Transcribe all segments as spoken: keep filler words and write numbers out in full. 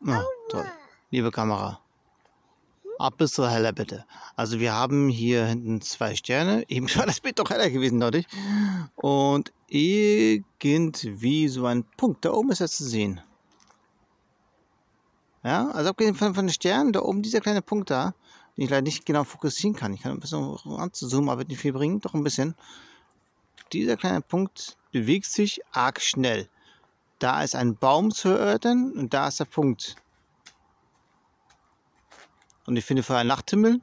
Oh, toll. Liebe Kamera. Ein bisschen heller bitte. Also wir haben hier hinten zwei Sterne. Eben war das Bild doch heller gewesen deutlich. Und irgendwie so ein Punkt. Da oben ist er zu sehen. Ja, also abgesehen von, von den Sternen, da oben dieser kleine Punkt da, den ich leider nicht genau fokussieren kann. Ich kann ein bisschen anzuzoomen, aber wird nicht viel bringen. Doch ein bisschen. Dieser kleine Punkt bewegt sich arg schnell. Da ist ein Baum zu erörtern und da ist der Punkt. Und ich finde, für einen Nachthimmel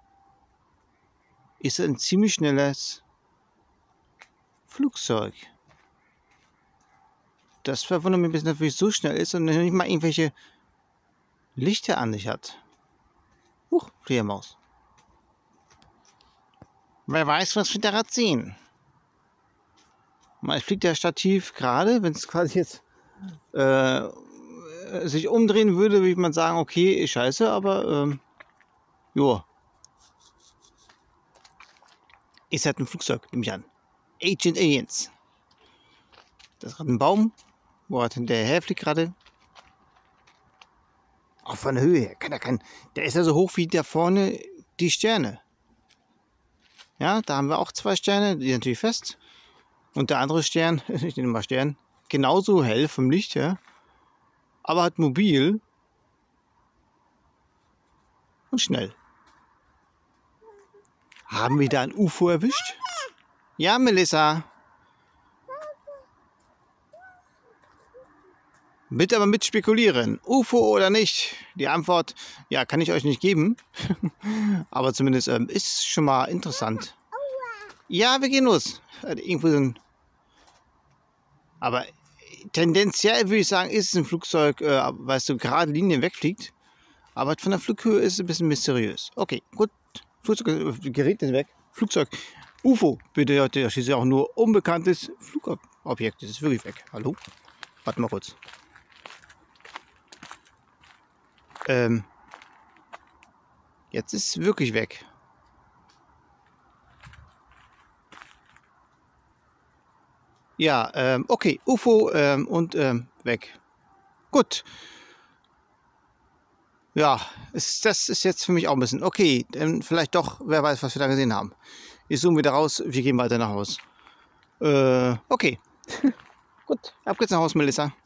ist es ein ziemlich schnelles Flugzeug. Das verwundert mich ein bisschen, dass es so schnell ist und nicht mal irgendwelche Lichter an sich hat. Huch, Fledermaus. Wer weiß, was wir da sehen. Mal fliegt der Stativ gerade, wenn es quasi jetzt äh, sich umdrehen würde, würde man sagen, okay, scheiße, aber ähm, joa. Ist halt ein Flugzeug, nehme ich an. Agent Aliens. Das ist gerade ein Baum, wo er hinterher fliegt gerade. Auch von der Höhe her. Kann er kein, der ist ja so hoch wie da vorne die Sterne. Ja, da haben wir auch zwei Sterne, die sind natürlich fest. Und der andere Stern, ich nenne mal Stern, genauso hell vom Licht her, aber halt mobil und schnell. Haben wir da ein U F O erwischt? Ja, Melissa. Bitte aber mit spekulieren. U F O oder nicht? Die Antwort, ja, kann ich euch nicht geben. Aber zumindest ähm, ist schon mal interessant. Ja, wir gehen los. Irgendwo so ein Aber tendenziell würde ich sagen, ist es ein Flugzeug, äh, weil es so gerade Linien wegfliegt. Aber von der Flughöhe ist es ein bisschen mysteriös. Okay, gut. Flugzeug, äh, Gerät ist weg. Flugzeug. U F O bedeutet schließlich auch nur unbekanntes Flugobjekt. Das ist wirklich weg. Hallo? Warte mal kurz. Ähm. Jetzt ist es wirklich weg. Ja, ähm, okay. U F O ähm, und ähm, weg. Gut. Ja, ist, das ist jetzt für mich auch ein bisschen. Okay, dann vielleicht doch, wer weiß, was wir da gesehen haben. Ich zoome wieder raus, wir gehen weiter nach Haus. Äh, okay. Gut, ab geht's nach Haus, Melissa.